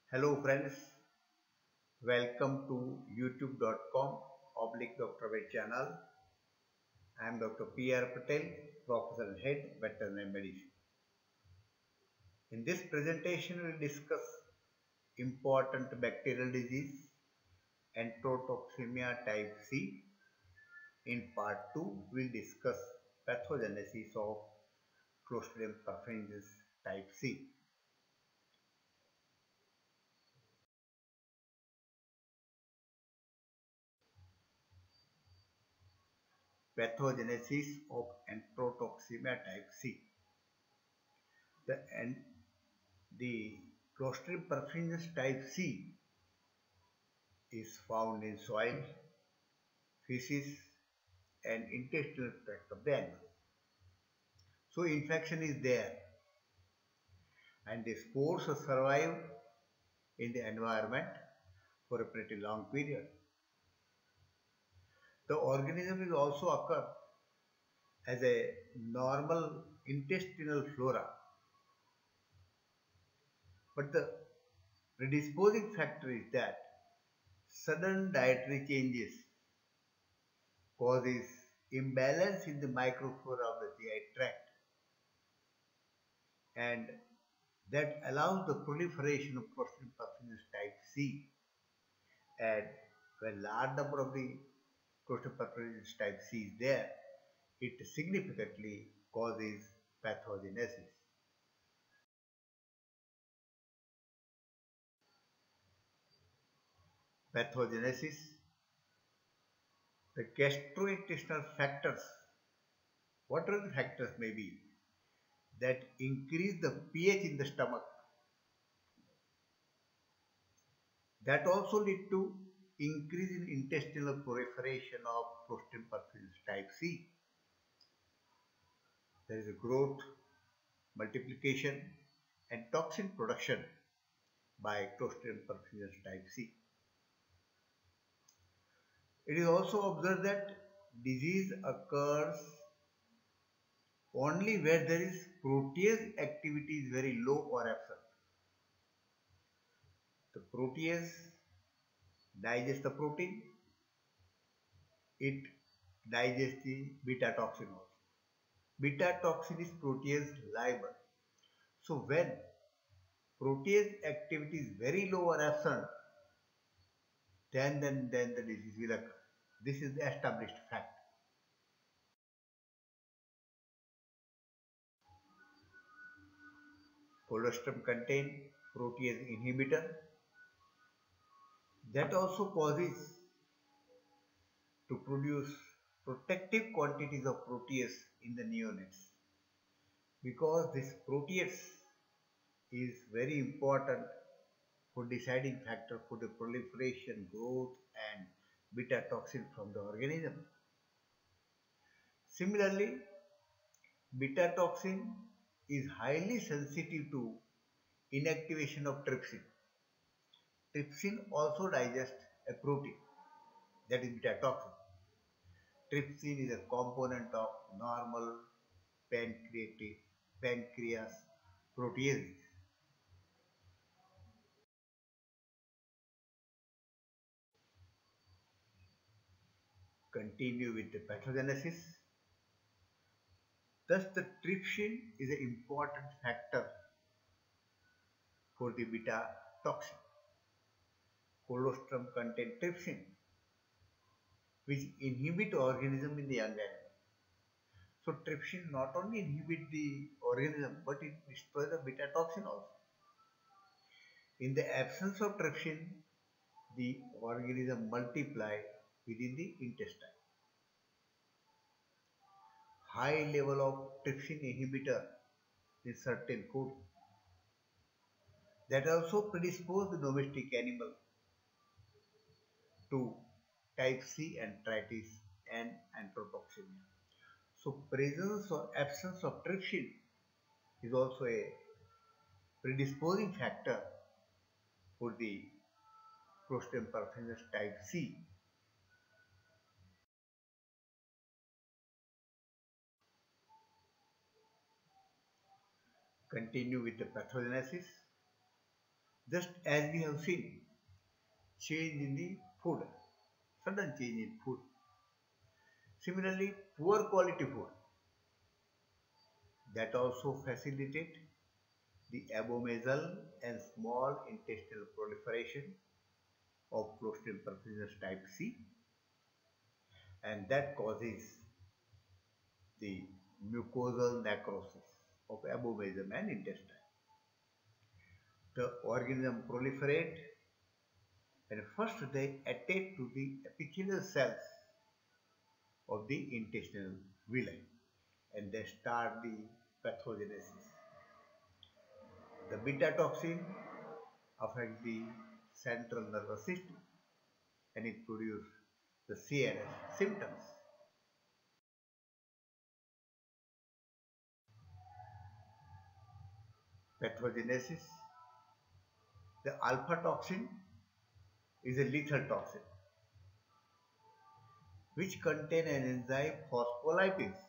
Hello friends, welcome to youtube.com/Dr. Ved channel. I am Dr. P.R. Patel, Professor and Head, Veterinary Medicine. In this presentation, we will discuss important bacterial disease, Enterotoxemia type C. In part 2, we will discuss pathogenesis of Clostridium perfringens type C. Pathogenesis of Enterotoxemia type C. The Clostridium perfringens type C is found in soil, feces, and intestinal tract of the animal. So infection is there, and the spores survive in the environment for a pretty long period. The organism is also occur as a normal intestinal flora, but the predisposing factor is that sudden dietary changes causes imbalance in the microflora of the GI tract, and that allows the proliferation of Clostridium perfringens type C. And when large number of the Clostridium perfringens type C is there, it significantly causes pathogenesis. Pathogenesis, the gastrointestinal factors, whatever the factors may be, that increase the pH in the stomach, that also lead to increase in intestinal proliferation of Clostridium perfringens type C. There is a growth, multiplication, and toxin production by Clostridium perfringens type C. It is also observed that disease occurs only where there is protease activity is very low or absent. The protease digests the protein, it digests the beta toxin also. Beta toxin is protease liable. So when protease activity is very low or absent, then the disease will occur. This is the established fact. Colostrum contain protease inhibitor that also causes to produce protective quantities of protease in the neonates, because this protease is very important for deciding factor for the proliferation, growth and beta toxin from the organism. Similarly, beta toxin is highly sensitive to inactivation of trypsin. Trypsin also digests a protein, that is beta toxin. Trypsin is a component of normal pancreas proteases. Continue with the pathogenesis. Thus, the trypsin is an important factor for the beta toxin. Colostrum contain trypsin, which inhibit organism in the young animal. So, trypsin not only inhibit the organism, but it destroys the beta toxin also. In the absence of trypsin, the organism multiply within the intestine. High level of trypsin inhibitor in certain food that also predispose the domestic animal to type C enteritis and enterotoxemia. So presence or absence of trypsin is also a predisposing factor for the Clostridium perfringens type C. Continue with the pathogenesis. Just as we have seen change in the food, sudden change in food. Similarly, poor quality food that also facilitate the abomasal and small intestinal proliferation of Clostridium perfringens type C, and that causes the mucosal necrosis of abomasum and intestine. The organism proliferate and first they attach to the epithelial cells of the intestinal villi and they start the pathogenesis. The beta toxin affects the central nervous system and it produces the CNS symptoms. Pathogenesis. The alpha toxin is a lethal toxin which contain an enzyme phospholipase.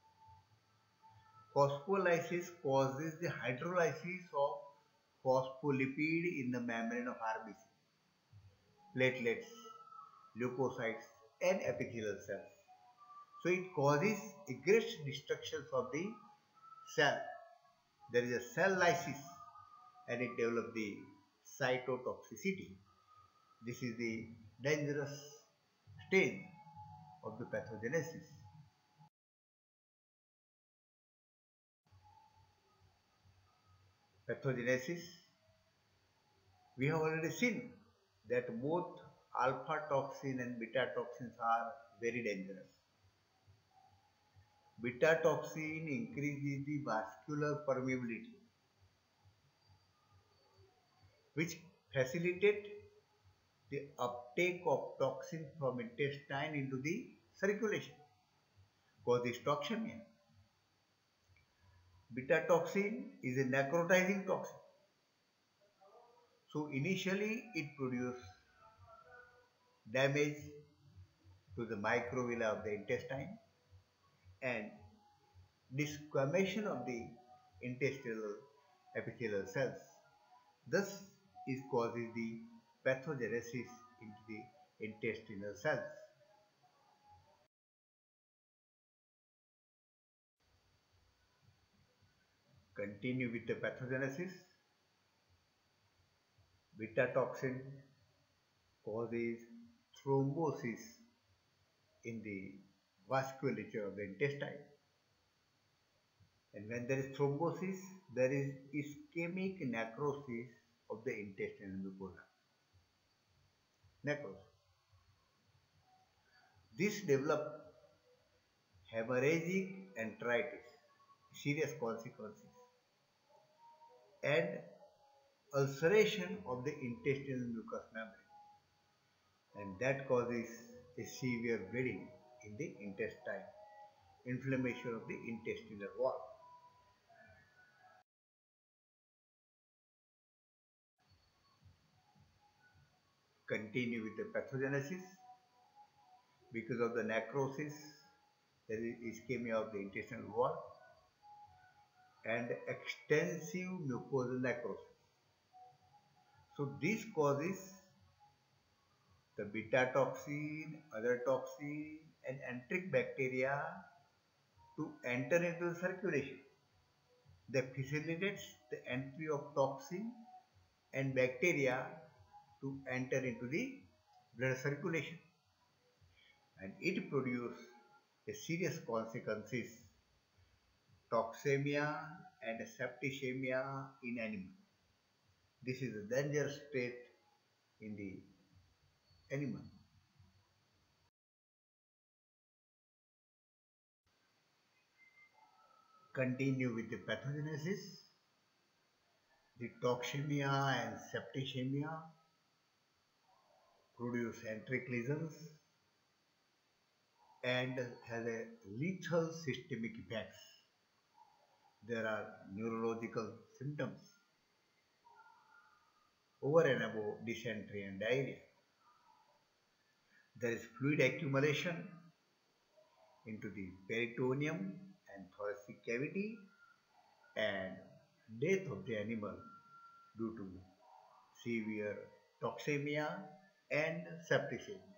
Phospholysis causes the hydrolysis of phospholipid in the membrane of RBC, platelets, leukocytes and epithelial cells. So it causes a great destruction of the cell. There is a cell lysis and it develops the cytotoxicity. This is the dangerous stage of the pathogenesis. Pathogenesis, we have already seen that both alpha toxin and beta toxins are very dangerous. Beta toxin increases the vascular permeability, which facilitate the uptake of toxin from intestine into the circulation, causes toxemia. Beta toxin is a necrotizing toxin. So initially it produces damage to the microvilli of the intestine and desquamation of the intestinal epithelial cells. Thus, it causes the pathogenesis into the intestinal cells. Continue with the pathogenesis. Beta toxin causes thrombosis in the vasculature of the intestine. And when there is thrombosis, there is ischemic necrosis of the intestinal mucosa. Necrosis. This develops hemorrhagic enteritis, serious consequences, and ulceration of the intestinal mucous membrane, and that causes a severe bleeding in the intestine, inflammation of the intestinal wall. Continue with the pathogenesis. Because of the necrosis, there is ischemia of the intestinal wall and extensive mucosal necrosis. So this causes the beta toxin, other toxin and enteric bacteria to enter into the circulation. That facilitates the entry of toxin and bacteria to enter into the blood circulation. And it produces a serious consequences, toxemia and septicemia in animal. This is a dangerous state in the animal. Continue with the pathogenesis. The toxemia and septicemia produce enteric lesions and has a lethal systemic effects. There are neurological symptoms over and above dysentery and diarrhea. There is fluid accumulation into the peritoneum and thoracic cavity and death of the animal due to severe toxemia, and septicemia.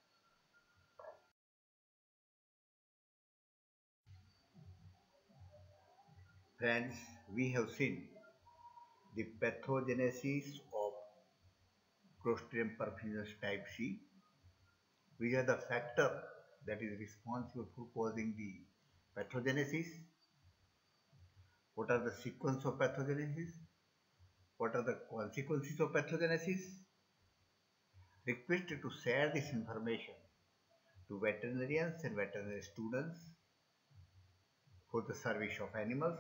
Friends, we have seen the pathogenesis of Clostridium perfringens type C, which are the factor that is responsible for causing the pathogenesis. What are the sequence of pathogenesis? What are the consequences of pathogenesis? Requested to share this information to veterinarians and veterinary students for the service of animals.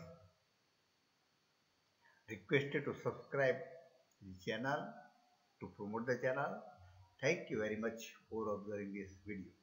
Requested to subscribe the channel to promote the channel. Thank you very much for observing this video.